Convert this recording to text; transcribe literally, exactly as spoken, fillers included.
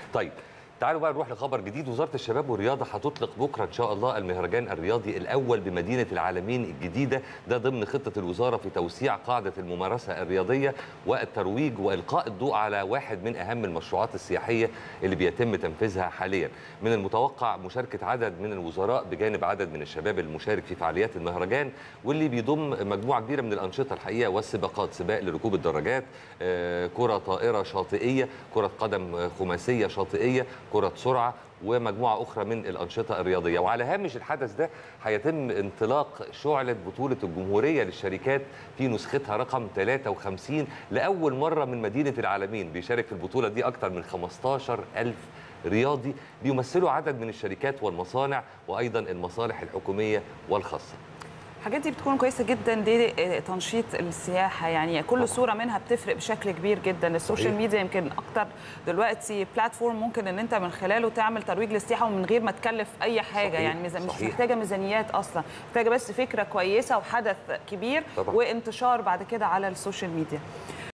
طيب تعالوا بقى نروح لخبر جديد. وزارة الشباب والرياضة هتطلق بكرة إن شاء الله المهرجان الرياضي الأول بمدينة العالمين الجديدة، ده ضمن خطة الوزارة في توسيع قاعدة الممارسة الرياضية والترويج وإلقاء الضوء على واحد من أهم المشروعات السياحية اللي بيتم تنفيذها حاليا. من المتوقع مشاركة عدد من الوزراء بجانب عدد من الشباب المشارك في فعاليات المهرجان، واللي بيضم مجموعة كبيرة من الأنشطة الحقيقة والسباقات، سباق لركوب الدراجات، كرة طائرة شاطئية، كرة قدم خماسية شاطئية، كرة سرعة، ومجموعة أخرى من الأنشطة الرياضية. وعلى هامش الحدث ده هيتم انطلاق شعلة بطولة الجمهورية للشركات في نسختها رقم ثلاثة وخمسين لأول مرة من مدينة العالمين. بيشارك في البطولة دي أكثر من خمستاشر ألف رياضي بيمثلوا عدد من الشركات والمصانع وأيضا المصالح الحكومية والخاصة. الحاجات دي بتكون كويسه جدا لتنشيط السياحه، يعني كل صوره منها بتفرق بشكل كبير جدا. السوشيال ميديا يمكن اكتر دلوقتي بلاتفورم ممكن ان انت من خلاله تعمل ترويج للسياحه ومن غير ما تكلف اي حاجه. صحيح. يعني مش صحيح. محتاجه ميزانيات اصلا، محتاجه بس فكره كويسه وحدث كبير طبعا. وانتشار بعد كده على السوشيال ميديا.